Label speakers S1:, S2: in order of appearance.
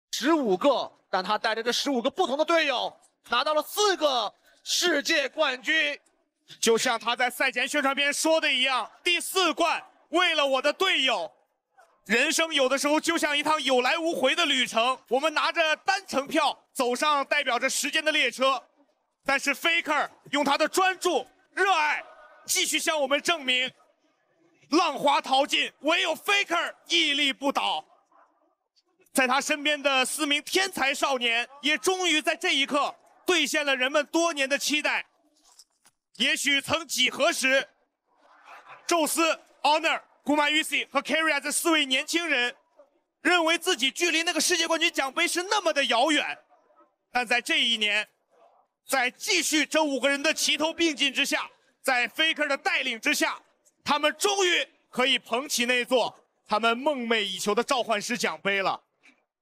S1: 15个，但他带着这15个不同的队友，拿到了4个世界冠军。
S2: 就像他在赛前宣传片说的一样，第4冠为了我的队友。人生有的时候就像一趟有来无回的旅程，我们拿着单程票走上代表着时间的列车，但是 Faker 用他的专注、热爱，继续向我们证明，浪花淘尽，唯有 Faker 屹立不倒。在他身边的4名天才少年，也终于在这一刻兑现了人们多年的期待。也许曾几何时，宙斯、Honor、古马与 C 和 Keria 这4位年轻人，认为自己距离那个世界冠军奖杯是那么的遥远，但在这一年，在继续这5个人的齐头并进之下，在 Faker 的带领之下，他们终于可以捧起那座他们梦寐以求的召唤师奖杯了。